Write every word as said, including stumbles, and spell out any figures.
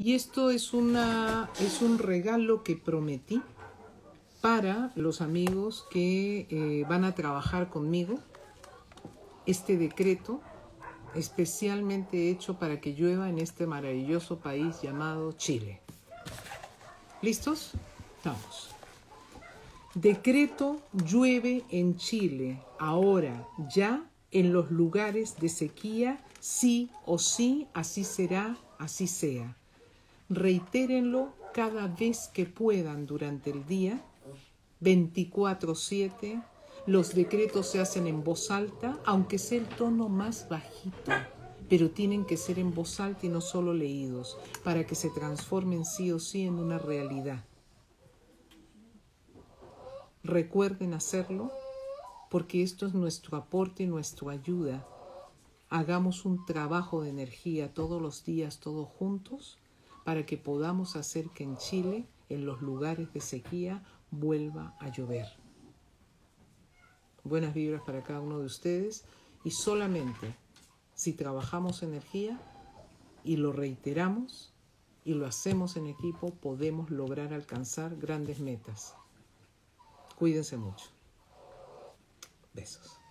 Y esto es, una, es un regalo que prometí para los amigos que eh, van a trabajar conmigo. Este decreto especialmente hecho para que llueva en este maravilloso país llamado Chile. ¿Listos? Vamos. Decreto: llueve en Chile, ahora, ya, en los lugares de sequía, sí o sí, así será, así sea. Reitérenlo cada vez que puedan durante el día, veinticuatro siete. Los decretos se hacen en voz alta, aunque sea el tono más bajito, pero tienen que ser en voz alta y no solo leídos, para que se transformen sí o sí en una realidad. Recuerden hacerlo, porque esto es nuestro aporte y nuestra ayuda. Hagamos un trabajo de energía todos los días, todos juntos, para que podamos hacer que en Chile, en los lugares de sequía, vuelva a llover. Buenas vibras para cada uno de ustedes, y solamente si trabajamos energía y lo reiteramos y lo hacemos en equipo, podemos lograr alcanzar grandes metas. Cuídense mucho. Besos.